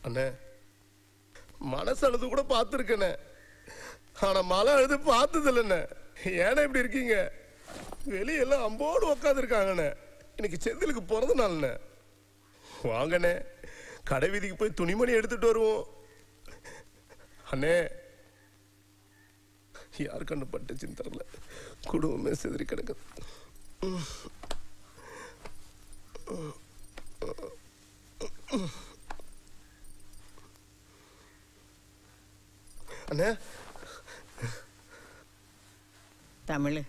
அண்ணே மனசு அழுது கூட பார்த்துருக்கண்ணே, ஆனா மழை அழுது பார்த்தது இல்லைண்ணே. ஏன்னா இப்படி இருக்கீங்க? வெளியெல்லாம் அம்போடு உக்காந்துருக்காங்கண்ணே. இன்னைக்கு செந்திலுக்கு பிறந்த நாள்ண்ணே. வாங்கண்ணே கடை வீதிக்கு போய் துணிமணி எடுத்துட்டு வருவோம். அண்ணே யார் கண்ணு பட்டுச்சுன்னு தெரியல, குடும்பமே செதறி கிடக்குது. அண்ணே தமிழ்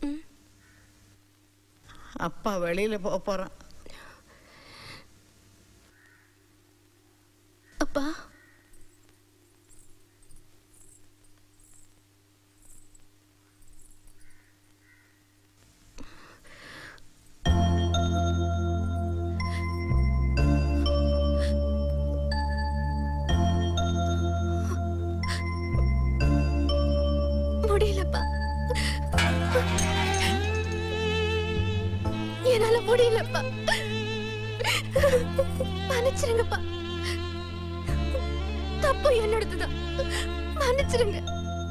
அப்பா வெளியில போறான். அப்பா முடியலப்பா, என்னால முடியலப்பா. மன்னிச்சிருங்கப்பா, தப்பு என்னோடதுதான். மன்னிச்சிருங்க.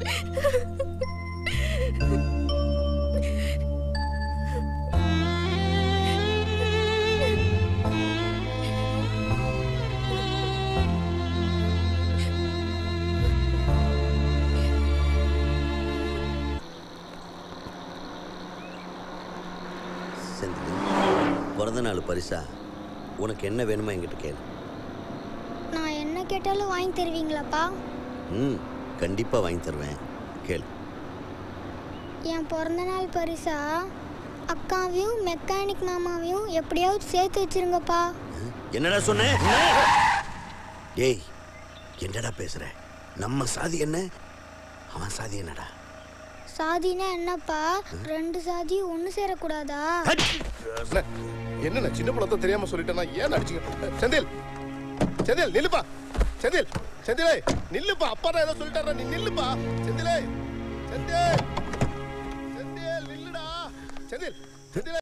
பிறந்த நாள் பரிசா உனக்கு என்ன வேணுமோ என்கிட்ட கேளு. நான் என்ன கேட்டாலும் வாங்கி தருவீங்களாப்பா? கண்டிப்பாக வாங்கி தருவேன், கேளு. என் பிறந்த நாள் பரிசா அக்காவையும் மெக்கானிக் மாமாவையும் எப்படியாவது சேர்த்து வச்சிருங்கப்பா. என்னடா சொன்ன? ஏய் என்னடா பேசுற? நம்ம சாதி என்ன, அவன் சாதி என்னடா? சாதினா என்னப்பா? ரெண்டு சாதி ஒன்று சேரக்கூடாதா? என்ன சின்ன பழத்தை தெரியாம சொல்லிட்டேன்னா ஏன் அடிச்சுங்க? செந்தில் செந்தில் நில்லுப்பா, செந்தில் செந்திலே நில்லுப்பா, அப்பா தான் ஏதோ சொல்லிட்டாரா, நீ நில்லுப்பா. செந்திலே செந்தில் செந்தில் நில்லுடா, செந்தில் செந்தில்.